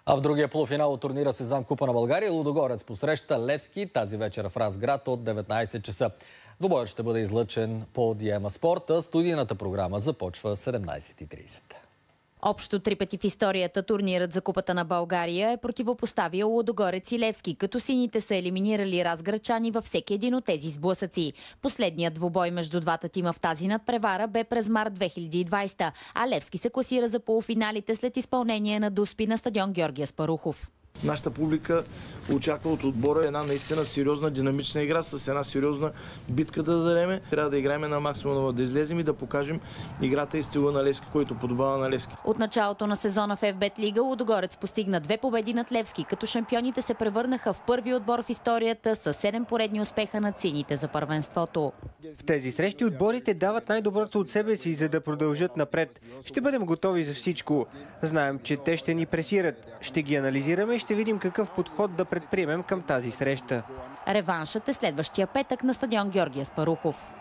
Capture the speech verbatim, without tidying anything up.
А в другия полуфинал от турнира Сезам Купа на България Лудогорец посреща Левски тази вечер в Разград от деветнайсет часа. Двубоят ще бъде излъчен по Диема Спорта. Студийната програма започва седемнайсет и трийсет. Общо три пъти в историята турнирът за Купата на България е противопоставил Лудогорец и Левски, като сините са елиминирали разграчани във всеки един от тези сблъсъци. Последният двубой между двата тима в тази надпревара бе през март две хиляди и двайсета, а Левски се класира за полуфиналите след изпълнение на дуспи на стадион Георги Аспарухов. Нашата публика очаква от отбора една наистина сериозна динамична игра с една сериозна битка да дадем. Трябва да играем на максимум, да излезем и да покажем играта и стила на Левски, който подобава на Левски. От началото на сезона в еф-бет лига Лудогорец постигна две победи над Левски, като шампионите се превърнаха в първи отбор в историята с седем поредни успеха над сините за първенството. В тези срещи отборите дават най-доброто от себе си, за да продължат напред. Ще бъдем готови за всичко. Знаем, че те ще ни пресират. Ще ги анализираме и ще видим какъв подход да предприемем към тази среща. Реваншът е следващия петък на стадион Георги Аспарухов.